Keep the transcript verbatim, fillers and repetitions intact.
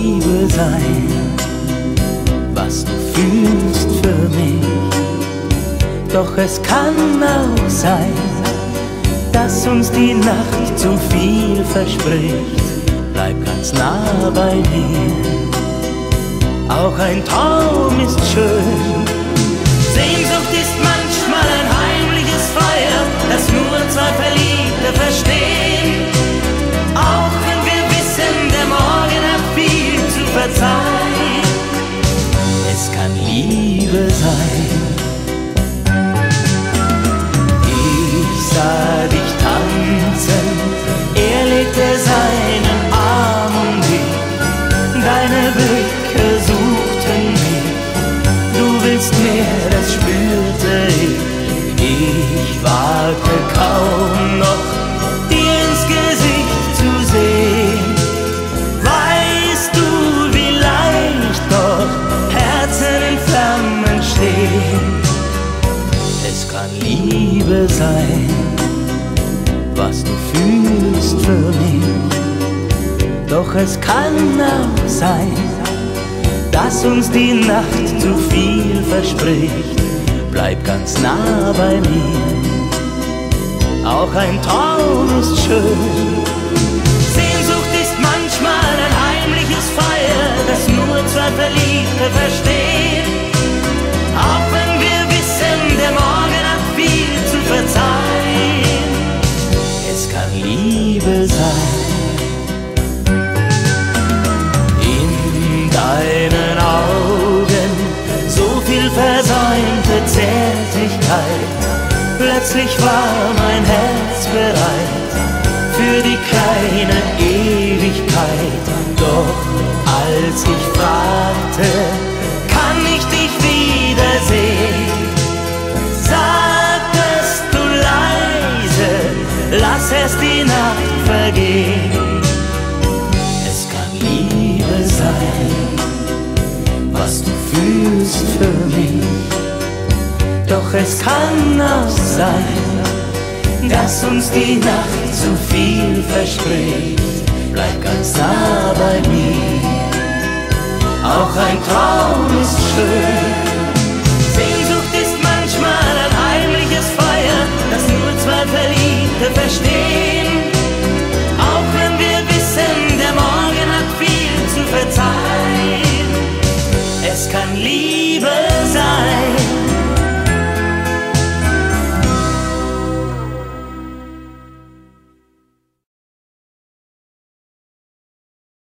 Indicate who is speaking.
Speaker 1: Liebe sein, was du fühlst für mich. Doch es kann auch sein, dass uns die Nacht zu viel verspricht. Bleib ganz nah bei mir, auch ein Traum ist schön. Sehnsucht ist manchmal ein heimliches Feuer, das nur zwei Verliebte verstehen. Auch wenn wir wissen, der Morgen hat viel zu verzeihen. Es kann Liebe sein. Ich sah dich tanzen, er legte seinen Arm um dich. Deine Blicke suchten mich, du willst mehr, das spürte ich. Ich wagte kaum noch, dir ins Gesicht zu sehen. Weißt du, wie leicht dort Herzen in Flammen stehen? Es kann Liebe sein, was du fühlst für mich. Doch es kann auch sein, dass uns die Nacht zu viel verspricht. Bleib ganz nah bei mir, auch ein Traum ist schön. Sehnsucht ist manchmal ein heimliches Feuer, das nur zwei Verliebte verstehen. Auch wenn wir wissen, der Morgen hat viel zu verzeihen. Es kann Liebe sein. In deinen Augen so viel versäumte Zärtlichkeit. Plötzlich war mein Herz bereit für die kleine Ewigkeit. Doch als ich fragte, kann ich dich wiedersehen, sagtest du leise, lass erst die Nacht vergehen. Es kann Liebe sein, was du fühlst für mich. Doch es kann auch sein, dass uns die Nacht zu viel verspricht. Bleib ganz nah bei mir, auch ein Traum ist schön. Sehnsucht ist manchmal ein heimliches Feuer, das nur zwei Verliebte verstehen. Auch wenn wir wissen, der Morgen hat viel zu verzeihen. Es kann Liebe sein.